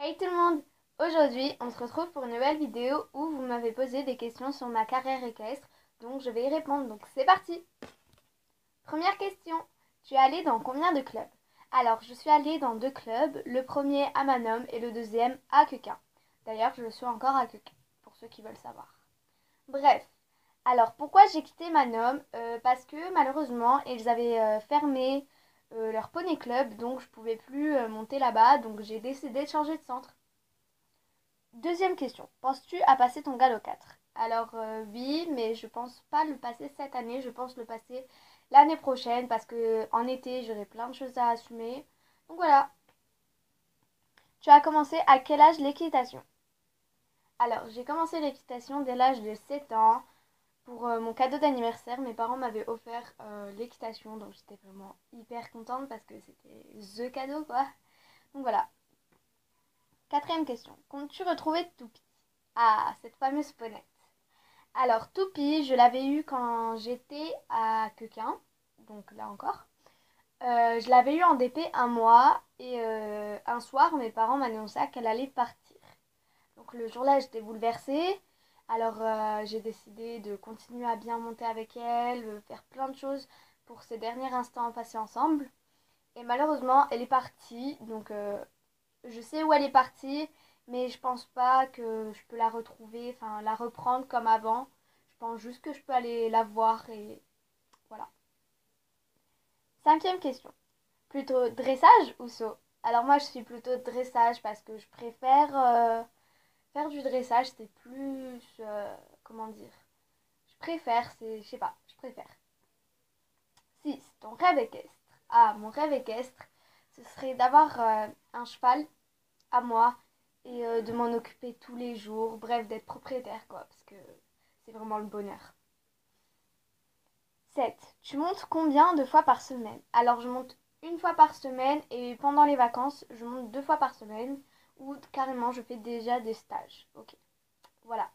Hey tout le monde! Aujourd'hui, on se retrouve pour une nouvelle vidéo où vous m'avez posé des questions sur ma carrière équestre, donc je vais y répondre, donc c'est parti! Première question, tu es allée dans combien de clubs? Alors, je suis allée dans deux clubs, le premier à Manom et le deuxième à Quequin. D'ailleurs, je suis encore à Quequin, pour ceux qui veulent savoir. Bref, alors pourquoi j'ai quitté Manom? Parce que malheureusement, ils avaient fermé leur poney club, donc je pouvais plus monter là-bas, donc j'ai décidé de changer de centre. Deuxième question. Penses-tu à passer ton galop 4? Alors oui, mais je pense pas le passer cette année, je pense le passer l'année prochaine parce que en été j'aurai plein de choses à assumer. Donc voilà. Tu as commencé à quel âge l'équitation? Alors j'ai commencé l'équitation dès l'âge de 7 ans. Pour mon cadeau d'anniversaire, mes parents m'avaient offert l'équitation, donc j'étais vraiment hyper contente parce que c'était THE cadeau quoi. Donc voilà. Quatrième question. Comptes-tu retrouver Toupie? Ah, cette fameuse ponette. Alors, Toupie, je l'avais eu quand j'étais à Quequin, donc là encore. Je l'avais eu en DP un mois et un soir, mes parents m'annonçaient qu'elle allait partir. Donc le jour-là, j'étais bouleversée. Alors j'ai décidé de continuer à bien monter avec elle, faire plein de choses pour ces derniers instants passés ensemble. Et malheureusement, elle est partie. Donc je sais où elle est partie, mais je pense pas que je peux la retrouver, enfin la reprendre comme avant. Je pense juste que je peux aller la voir et voilà. Cinquième question. Plutôt dressage ou saut? Alors moi je suis plutôt dressage parce que je préfère faire du dressage, c'est plus comment dire. Je préfère, je sais pas, je préfère. 6. Ton rêve équestre. Ah, mon rêve équestre, ce serait d'avoir un cheval à moi et de m'en occuper tous les jours, bref, d'être propriétaire quoi, parce que c'est vraiment le bonheur. 7. Tu montes combien de fois par semaine? Alors je monte une fois par semaine et pendant les vacances, je monte deux fois par semaine ou carrément je fais déjà des stages. Ok, voilà.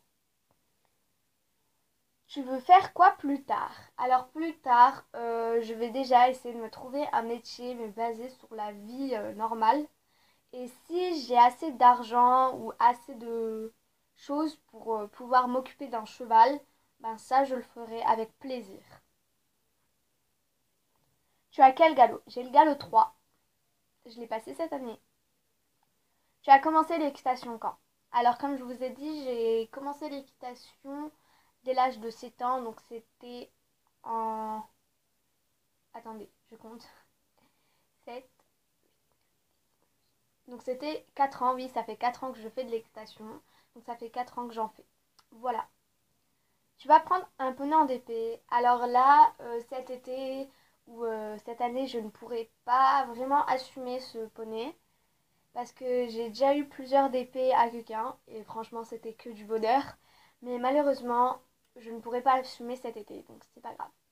Tu veux faire quoi plus tard? Alors plus tard, je vais déjà essayer de me trouver un métier mais basé sur la vie normale. Et si j'ai assez d'argent ou assez de choses pour pouvoir m'occuper d'un cheval, ben ça je le ferai avec plaisir. Tu as quel galop? J'ai le galop 3. Je l'ai passé cette année. Tu as commencé l'équitation quand? Alors comme je vous ai dit, j'ai commencé l'équitation dès l'âge de 7 ans, donc c'était en... Attendez, je compte. 7. Donc c'était 4 ans, oui, ça fait 4 ans que je fais de l'équitation. Donc ça fait 4 ans que j'en fais. Voilà. Tu vas prendre un poney en DP. Alors là, cet été ou cette année, je ne pourrai pas vraiment assumer ce poney parce que j'ai déjà eu plusieurs DP à Quequin et franchement, c'était que du bonheur. Mais malheureusement, je ne pourrai pas assumer cet été, donc c'est pas grave.